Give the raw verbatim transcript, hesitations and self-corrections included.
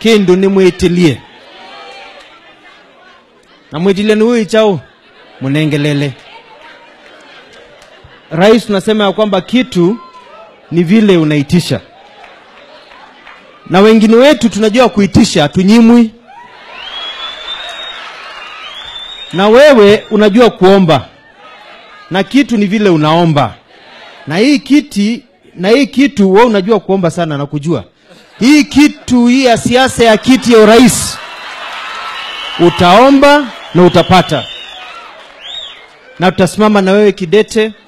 kindu ni mwitilie. Na mwitilie ni huyu chao munengelele. Rais tunasema ya kwamba kitu ni vile unaitisha. Na wengine wetu tunajua kuitisha, tunyimwi. Na wewe unajua kuomba. Na kitu ni vile unaomba. Na hii kiti, na hii kitu wewe unajua kuomba sana na kujua. Hii kitu hii ya siasa ya kiti ya urais. Utaomba na utapata. Na tutasimama na wewe kidete.